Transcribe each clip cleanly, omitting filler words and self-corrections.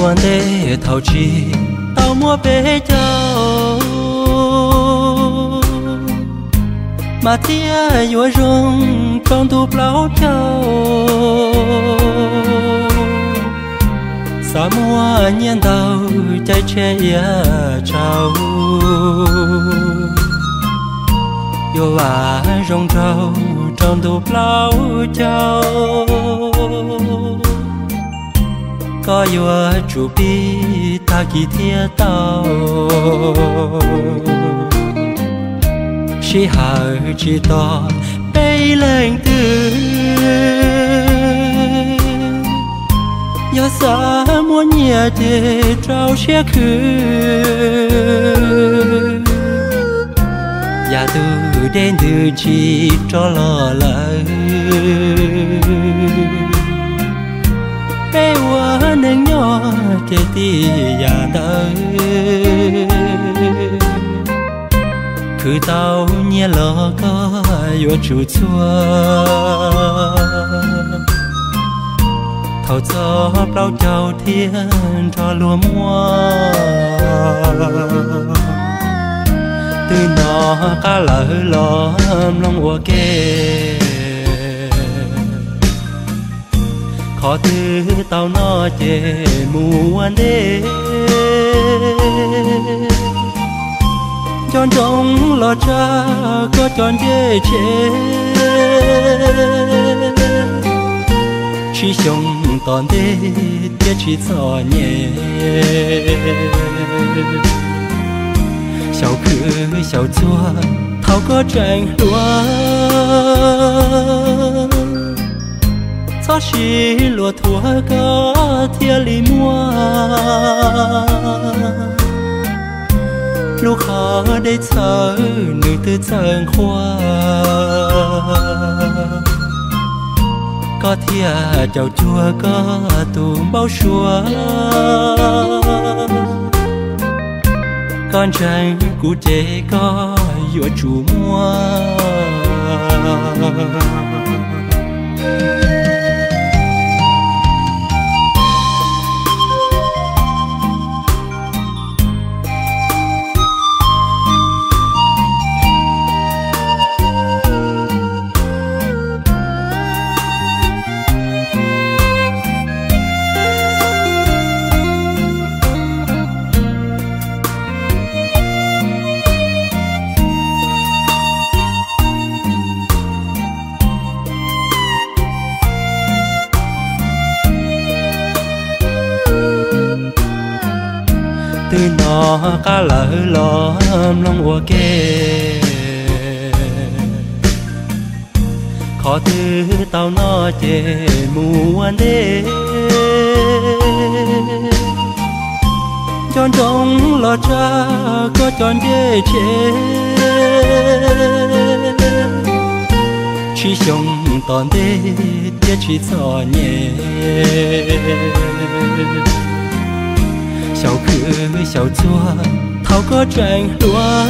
muôn để thảo chi tao mua bé châu mà tia vừa rung trong tủ bao châu sa mua nhiên tàu trái che ia trâu yêu à rong trâu trong tủ bao châu có yêu chủ bi ta kỳ thiên tàu chỉ hở chỉ to bay lên từ yêu xa muốn nhẹ để trao xe khứ nhà từ đến từ chỉ cho lo lời bé quá nên nhỏ để đi nhà tới cứ tao nhẹ lo có yêu chủ chua thầu cho bao châu thiên cho lúa mua từ nó cá lỡ lom long hoa kê khó thứ tao nó chê muôn đê chọn trong lo cha có chọn dễ chế chỉ sống toàn đê tiết chỉ gió nhẹ sầu khứ sầu chua thao có tranh đua gió chỉ lúa thua có thiên lý mua lúc khó để chờ nữ tư chân khoa có thia chào chua có tù bao xua con trai cụ trẻ có yêu chủ mua từ nó cá lỡ lom long hoa kê khó thứ tao nó chê muôn đê chọn trong lo cha có chọn dễ chế chỉ sống toàn đê tiết chỉ gió nhẹ sầu khứ sầu chua thao có tranh đua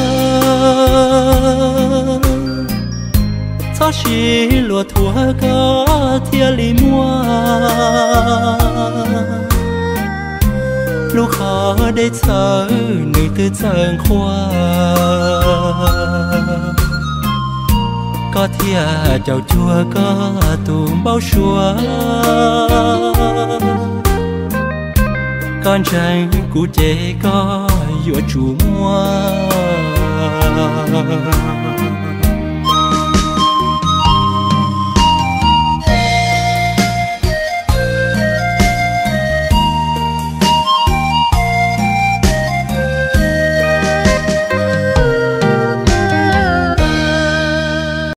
gió chỉ lúa thua có thiên lý mua lúc khó để chờ nữ tư chân khoa có thia chào chua có tù bao xua con trai cụ trẻ có yêu chủ mua